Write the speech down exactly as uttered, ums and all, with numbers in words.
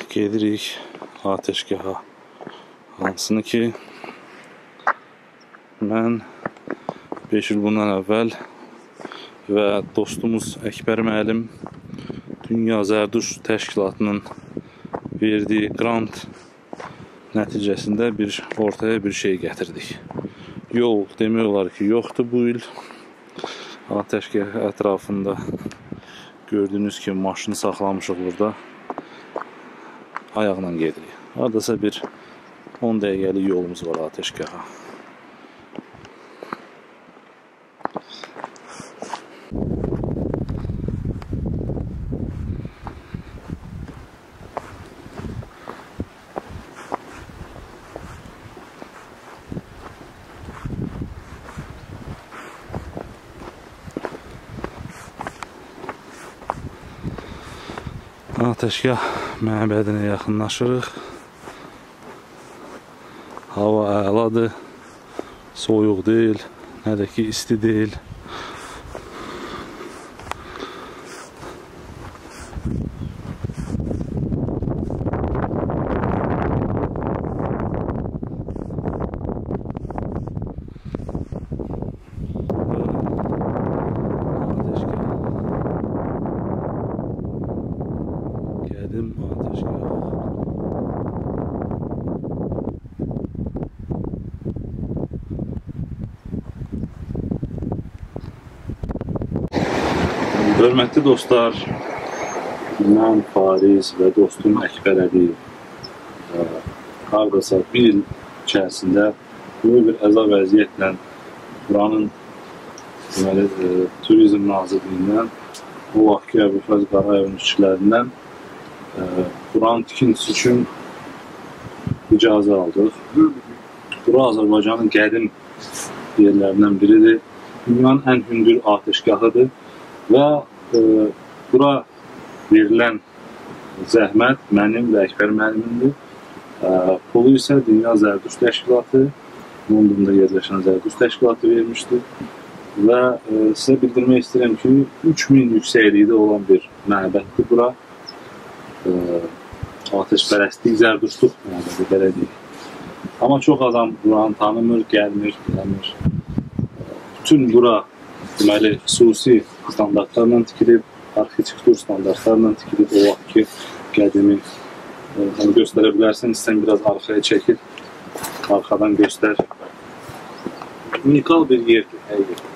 gedirik ateşgaha. Hansını ki mən beş il bundan əvvəl və dostumuz Əkbər müəllim Dünya Zərduş Təşkilatının verdiyi grant nəticəsində bir ortaya bir şey gətirdik. Yol demək olar ki yoxdur bu il. Ateşgah ətrafında gördüyünüz kimi maşını saxlamışıq burada. Ayaqla gedirik. Hardasa bir on dəqiqəlik yolumuz var ateşgaha. Ateşgah məbədinə yaxınlaşırıq. Hava əladır, soyuq deyil, nə də ki isti deyil. Qədim ateşgah. Hörmətli dostlar, mən Fariz və dostum Əkbər Əliyev hardasa bir il içərisində böyük bir əza vəziyyətlə buranın deməli, e, Turizm Nazirliyindən o vaxtki Əbülfəz Qarayevin işçilərindən e, buranın tikintisi üçün icazə aldıq. Bura Azərbaycanın qədim yerlərindən biridir. Dünyanın ən hündür ateşgahıdır. Və e, bura verilən zəhmət mənim və Əkbər müəllimindir. E, pulu isə Dünya Zərduş Təşkilatı, Londonda yerləşən Zərduş Təşkilatı vermişdir. Və e, sizə bildirmək istəyirəm ki, üç min yüksəklikdə olan bir məbəddir bura. E, ateşpərəstlik, zərduşluq məbədi, belə deyil. Amma çox adam buranı tanımır, gəlmir, gəlmir. E, bütün bura deməli, xüsusi standartlarla tikilib, arxitektur standartlarla tikilib, o vaxt ki, qədimi onu göstərə bilərsən, istəyən biraz arxaya çəkil, arxadan göstər. Unikal bir yerdir, həqiqətən.